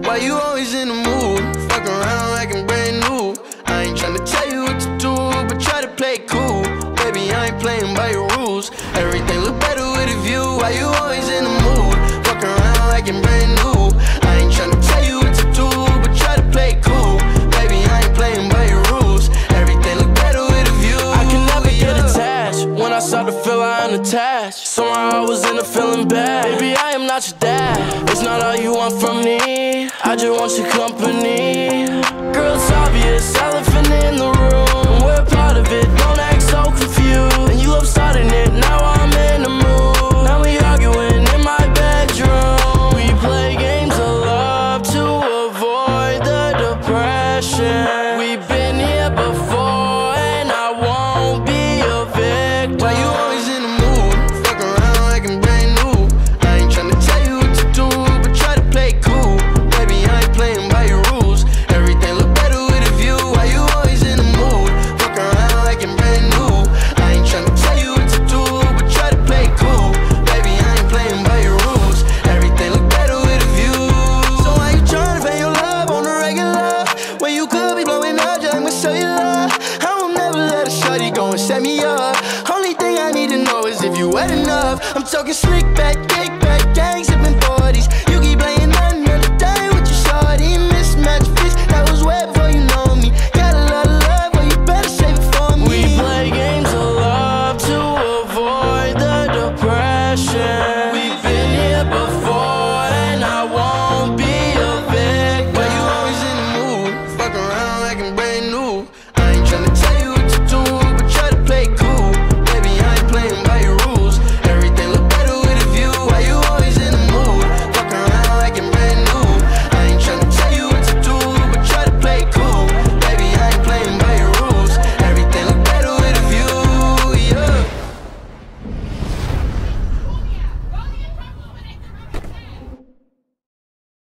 Why you always in the mood? Fuck around like I'm brand new. I ain't tryna tell you what to do, but try to play it cool. Baby, I ain't playing by your rules. Everything look better with a view. Why you always in the mood? Fuck around like I'm brand new. I ain't tryna tell you what to do, but try to play it cool. Baby, I ain't playing by your rules. Everything look better with a view. I can never get attached. When I start to feel I unattached, somehow I was in a feeling bad. Baby, I am not your dad. It's not all you want from me, I just want your company. Girl, it's obvious, elephant in the room. We're part of it, don't act so confused. And you love starting it